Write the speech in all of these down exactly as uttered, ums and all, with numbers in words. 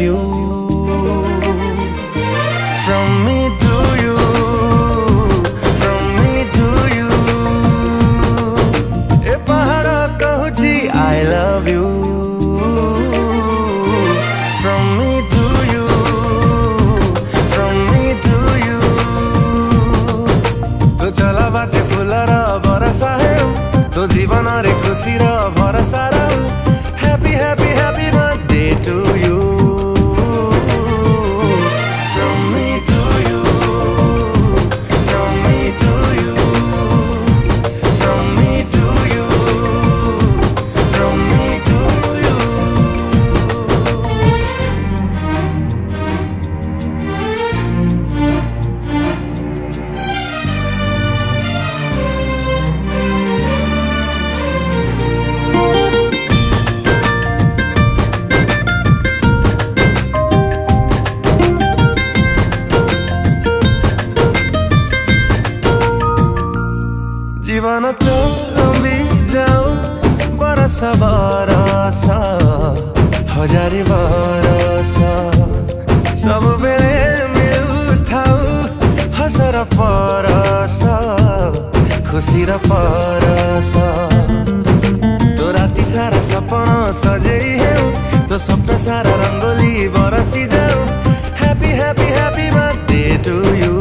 you. From me to you, from me to you. ए पहाड़ कहूची I love you. From me to you, from me to you. तो चला बाटे Fuller बरसा है, तो जीवन रे खुशी रा भरसा रा. Happy happy happy birthday to you. From me to you, from me to you, from me to you, from me to you. जीवन तो लंबी जाओ बरस बरस हजारी बरस सब बेले मिलू थाऊ हसर परस खुशी र परस. तो राति सारा सपना सजेई है, तो स्वप्न सारा रंगोली बरसी जाओ. Happy happy happy birthday to you.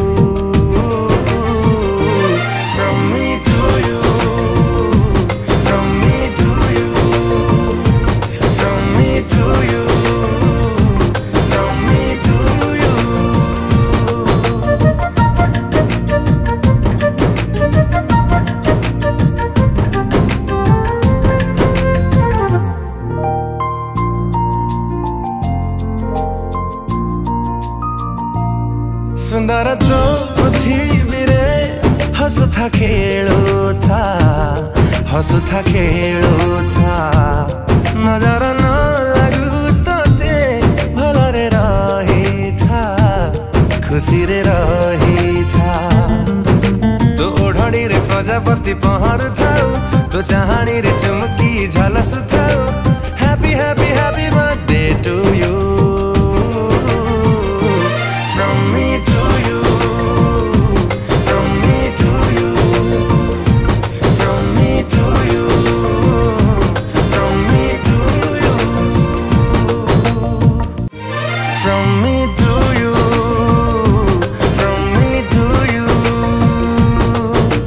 सुंदर तो पृथ्वी रे हसु था खेलो था, हसु था खेलो था. नजर न लगू ते भलरे रही था, खुशी रे रही था. तो ओढ़नी रे प्रजापति पहर थाऊ, तो चाहानी रे चुमकी झलसु थाऊ.